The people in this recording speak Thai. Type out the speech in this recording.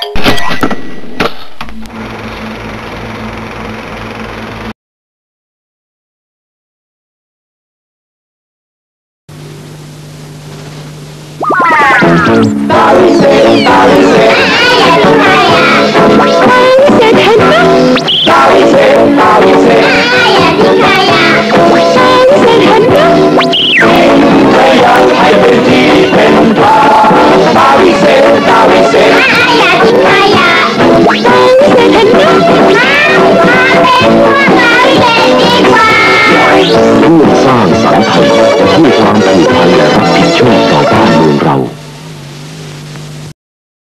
ร่วมสร้างสรรค์ไทยด้วยความผูกพันและรับผิดชอบต่อบ้านเมืองเรา